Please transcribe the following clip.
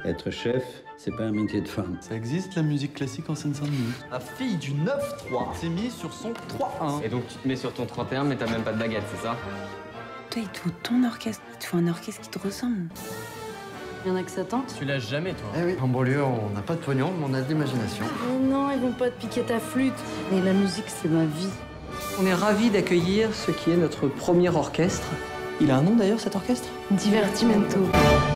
Être chef, c'est pas un métier de femme. Ça existe la musique classique en Seine-Saint-Denis. La fille du 9-3 s'est mise sur son 3-1. Et donc tu te mets sur ton 31 mais t'as même pas de baguette, c'est ça? Toi, il te faut ton orchestre. Il te faut un orchestre qui te ressemble. Il y en a que ça tente. Tu lâches jamais toi. Eh oui, en banlieue, on n'a pas de pognon, mais on a de l'imagination. Oh non, ils vont pas te piquer ta flûte. Et la musique, c'est ma vie. On est ravis d'accueillir ce qui est notre premier orchestre. Il a un nom d'ailleurs cet orchestre? Divertimento.